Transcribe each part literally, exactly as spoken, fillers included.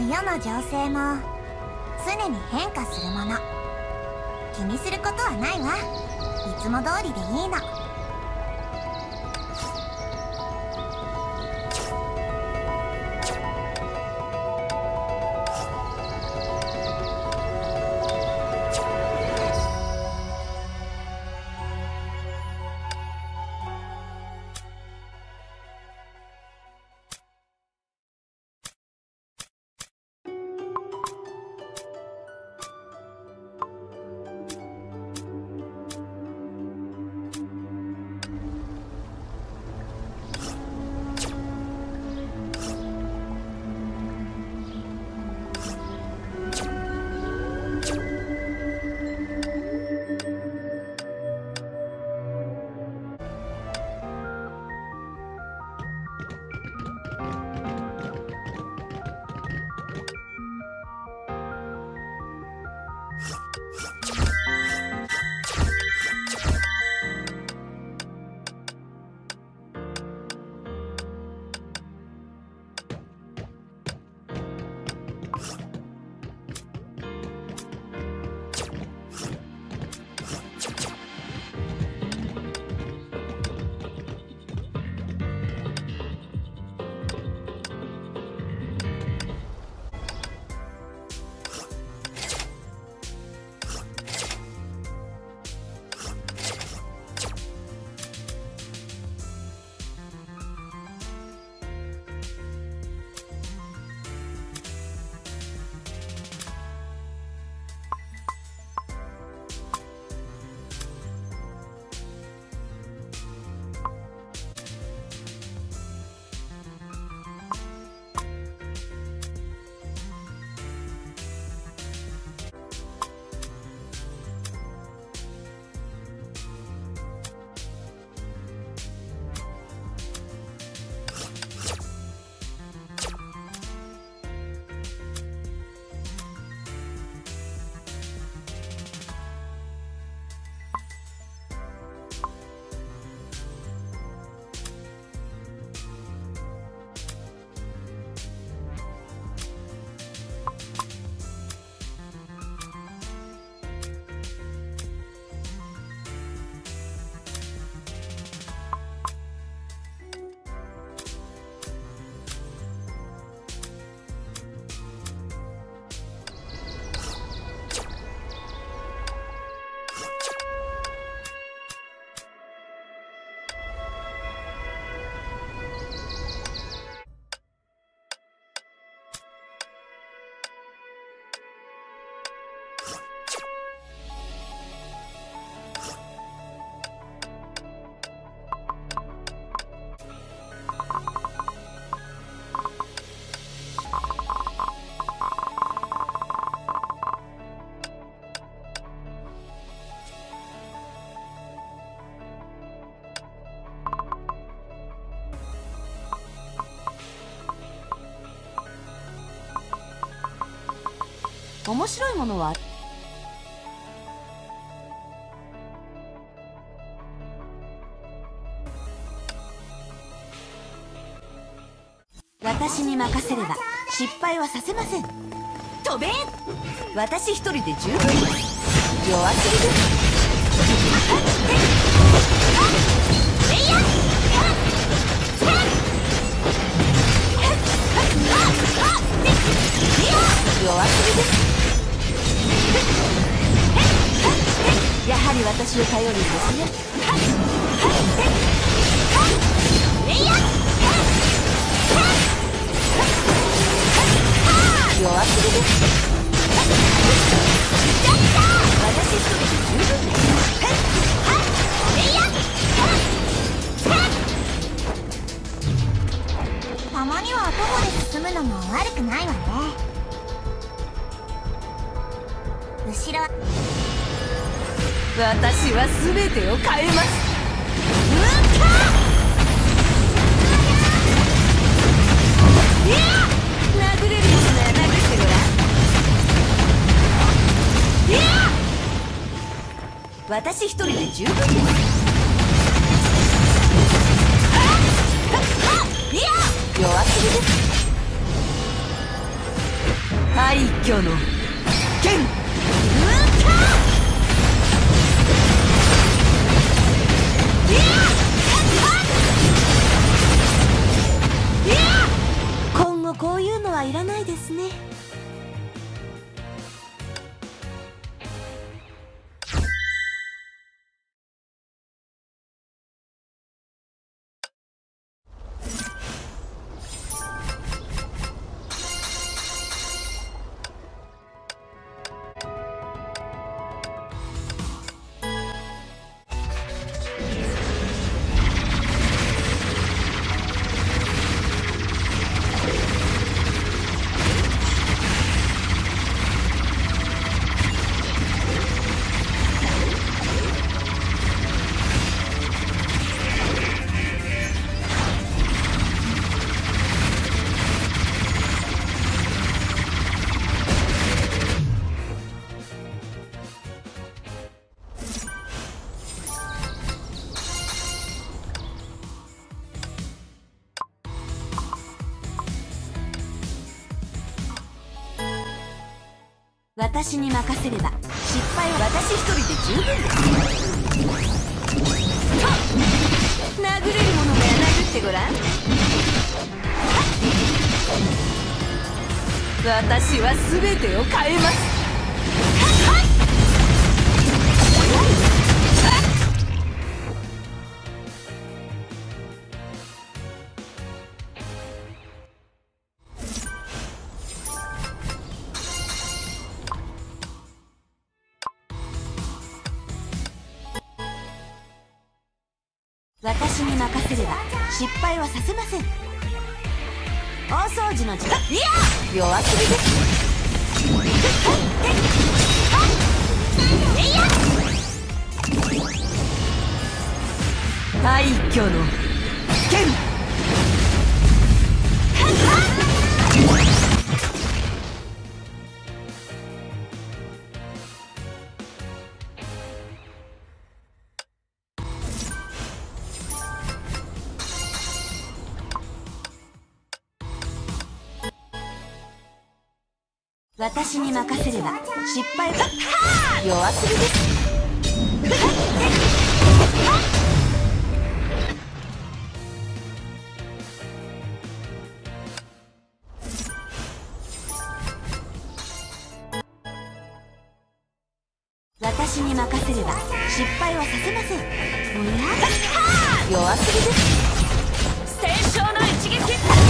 世の情勢も常に変化するもの。気にすることはないわ。いつも通りでいいの。 面白いものは私に任せれば失敗はさせません。飛べん。私一人で十分です。弱すぎです。弱すぎです。やはり私を頼るんですね。弱すぎです。私一人で十分です。 たまには徒歩で進むのも悪くないわね。後ろは私は全てを変えます。いや殴れるやつなら殴ってごらん。いや私一人で十分です。いや弱すぎです。 廃墟の剣。今後こういうのはいらないですね。私に任せれば失敗は私一人で十分です。殴れるものなら殴ってごらん。私は全てを変えます。私に任せれば失敗はさせません。大掃除の時間。いや弱すぎです。廃墟の剣。私に任せれば失敗は弱すぎです。私に任せれば失敗はさせません。おや弱すぎです。戦勝の一撃。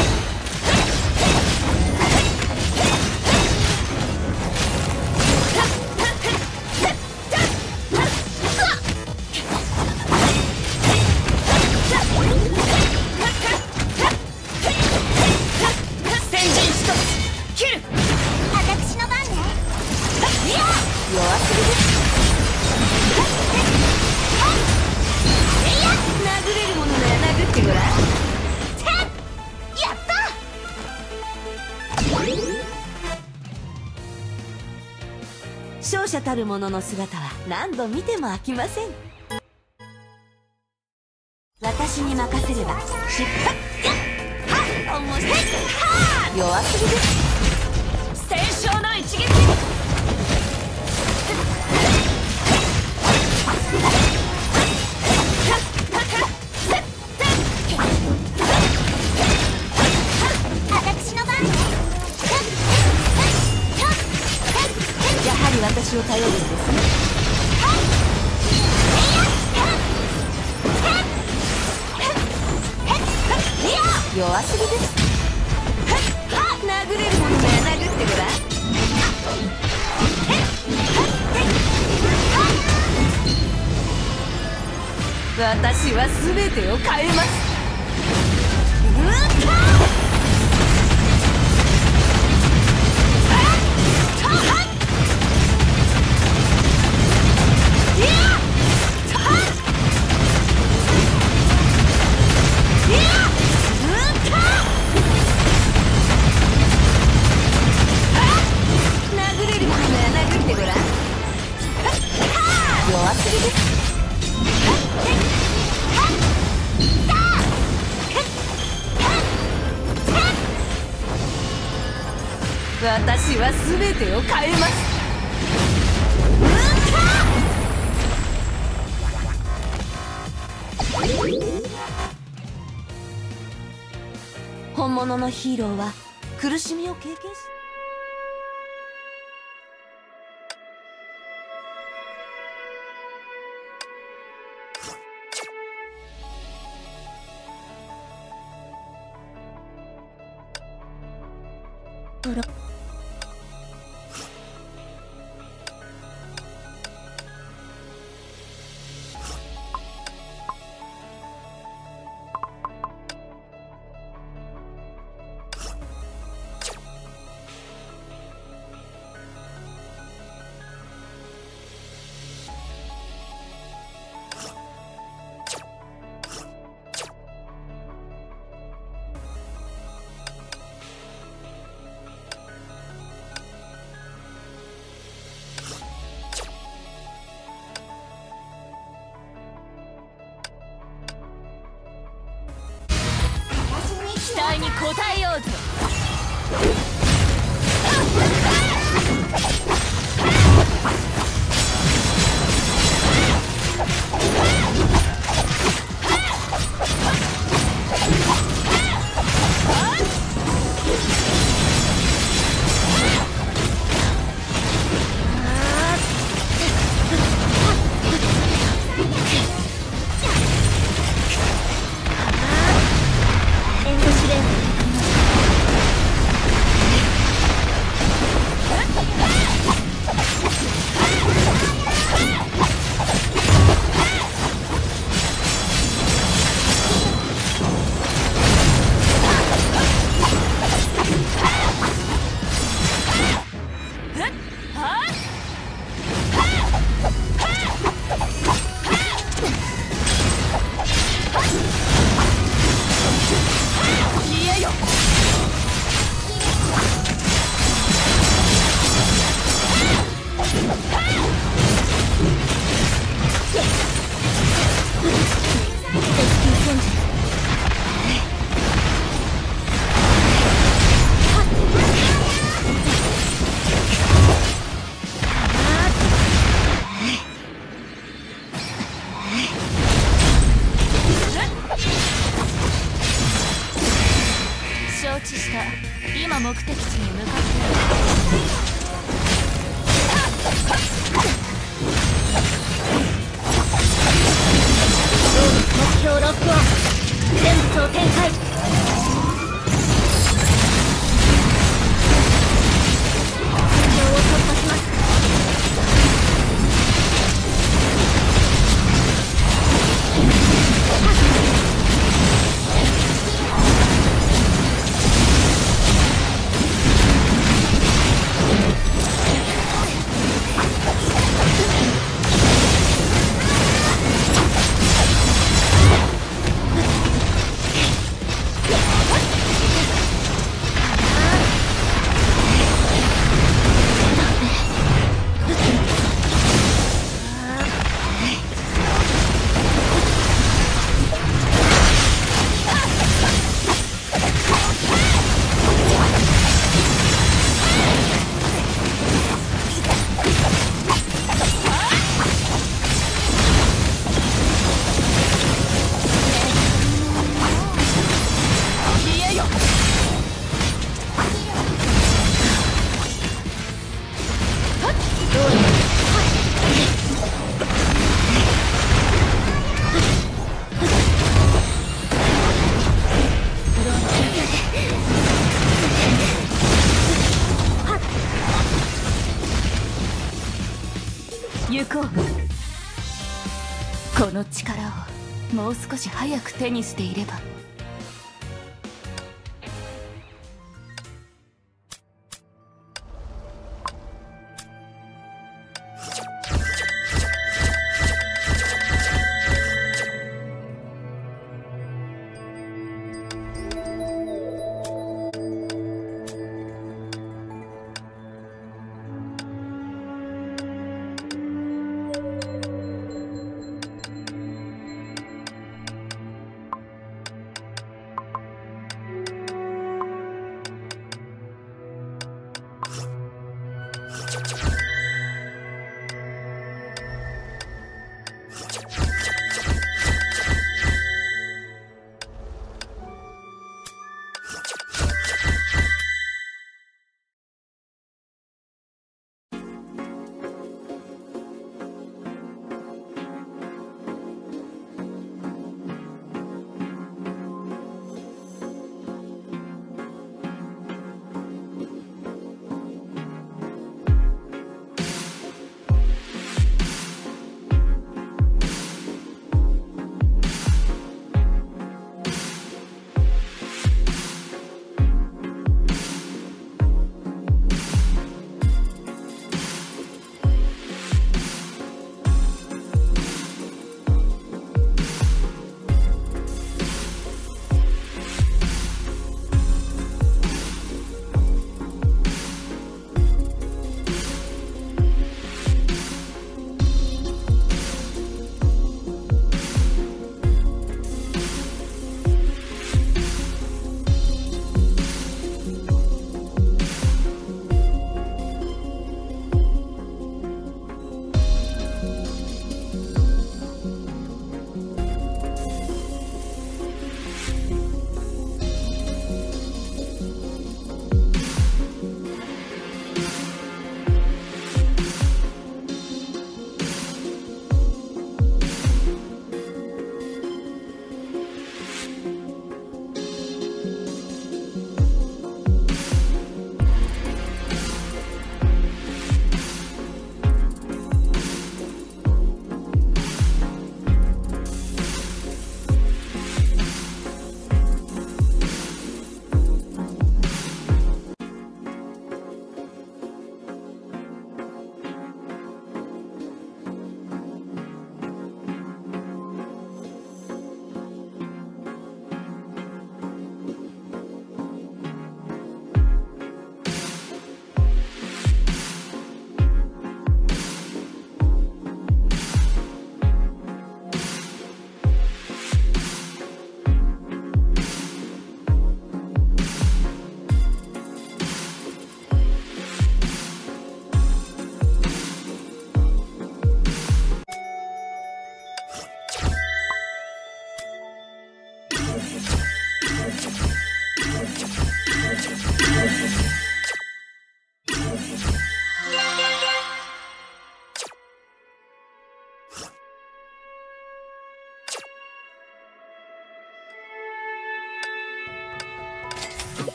勝者たる者の姿は何度見ても飽きません。私に任せれば失敗弱すぎです。戦勝の一撃。私を頼るんですね。弱すぎです。殴れるものなら殴ってごらん。私は全てを変えます。 私は全てを変えます。本物のヒーローは苦しみを経験し期待に応えようぞ。承知した。今目的地に向かっている。目標ロックオン。全部総展開。戦場を突破します。行こう。この力をもう少し早く手にしていれば。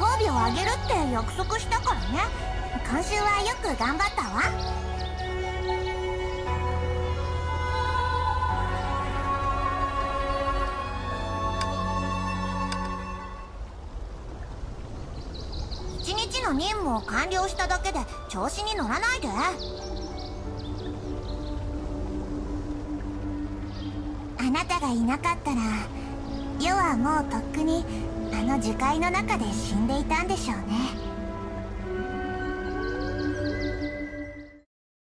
褒美をあげるって約束したからね。今週はよく頑張ったわ。一日の任務を完了しただけで調子に乗らないで。あなたがいなかったら世はもうとっくにあの樹海の中で死んでいたんでしょうね。